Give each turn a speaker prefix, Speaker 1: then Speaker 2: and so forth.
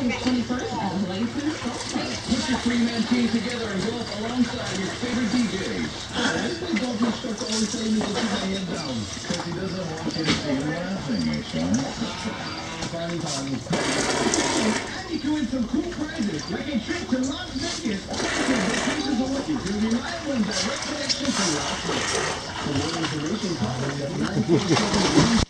Speaker 1: 21st at Langston's Golf Club.
Speaker 2: Put your three-man team together and golf alongside your favorite DJs.
Speaker 3: Why does the golf instructor always tell me to keep my head down?
Speaker 4: Because he doesn't want you to see him laughing, my son.
Speaker 3: Fun times. And you can win some cool prizes, like a trip to Las Vegas. Vacations away through reliable and direct connection to Las Vegas. For more information, call us at 947